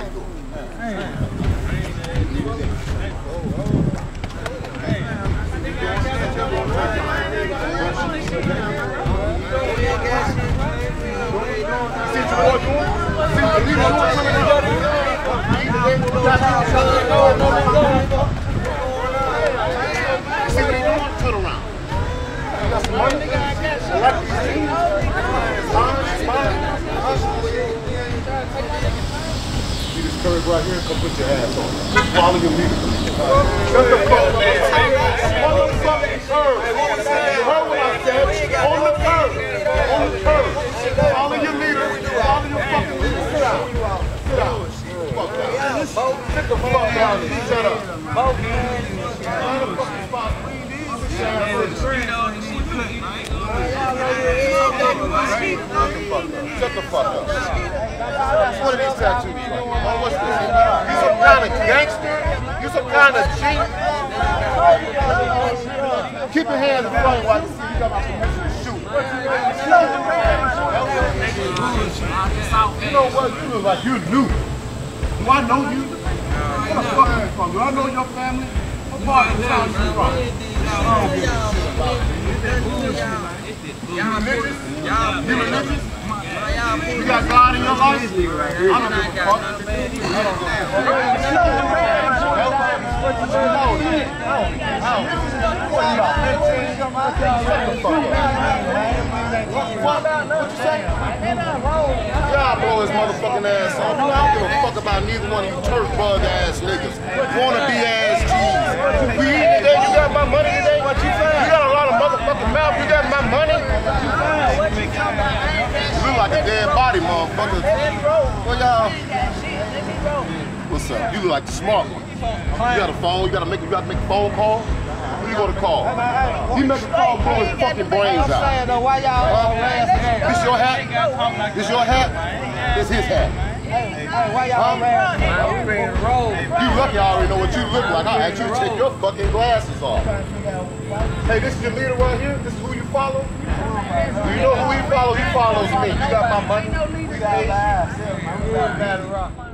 Curve right here, come put your ass on. Follow your leader. Shut the fuck up. Follow the fucking curve. You heard what I said? On the curve. On the curve. Follow your leader. Follow your fucking leader. Sit down. Sit down. Fuck down. Sit the fuck down. Shut up. Find a fucking spot. Shut the fuck up. What are these tattoos? What's this? You some kind of gangster? You some kind of cheat? Keep your hands in front while you see you got my permission to shoot. You know what? You look like you new. Do I know you? Where the fuck are you from? Do I know your family? What part of town you from? You religious? You religious? You got God in your life? I don't give a fuck. I don't What you say? God blow his motherfucking ass off. I don't give a fuck about neither one of you turf bug ass niggas. Wannabe ass cheese. We eat today, you got my money today? What you say? You got a lot of motherfucking mouth, you got my money? You look like a dead body, motherfucker. Well, y'all. What's up? You look like the smart one. You got a phone, you gotta make a phone call? Who you gonna call? He make a call, blow his fucking brains out. This your hat? This your hat? This his hat. Why y'all ready to roll? You lucky I already know what you look like. I'll actually take your fucking glasses off. Hey, this is your leader right here? This is who you follow? Do you know who he follows? He follows me. You got my money? We got lives.